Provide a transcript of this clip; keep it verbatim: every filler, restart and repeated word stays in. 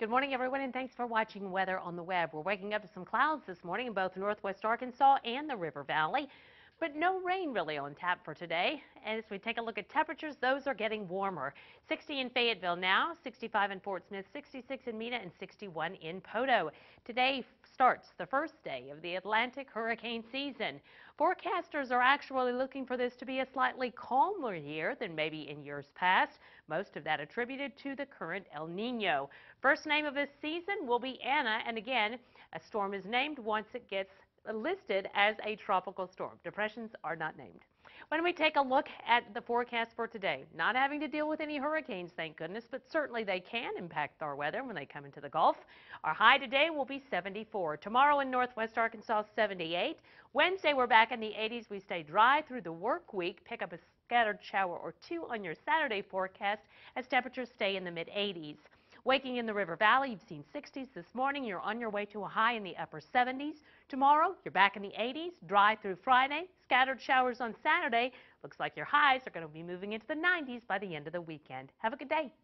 Good morning, everyone, and thanks for watching Weather on the Web. We're waking up to some clouds this morning in both northwest Arkansas and the River Valley, but no rain really on tap for today. And as we take a look at temperatures, those are getting warmer. sixty in Fayetteville now, sixty-five in Fort Smith, sixty-six in Mena, and sixty-one in Poteau. Today starts the first day of the Atlantic hurricane season. Forecasters are actually looking for this to be a slightly calmer year than maybe in years past. Most of that attributed to the current El Nino. First name of this season will be Anna, and again, a storm is named once it gets listed as a tropical storm. Depressions are not named. When we take a look at the forecast for today, not having to deal with any hurricanes, thank goodness, but certainly they can impact our weather when they come into the Gulf. Our high today will be seventy-four. Tomorrow in northwest Arkansas, seventy-eight. Wednesday, we're back in the eighties. We stay dry through the work week. Pick up a scattered shower or two on your Saturday forecast as temperatures stay in the mid eighties. Waking in the River Valley, you've seen sixties this morning. You're on your way to a high in the upper seventies. Tomorrow, you're back in the eighties, dry through Friday. Scattered showers on Saturday. Looks like your highs are going to be moving into the nineties by the end of the weekend. Have a good day.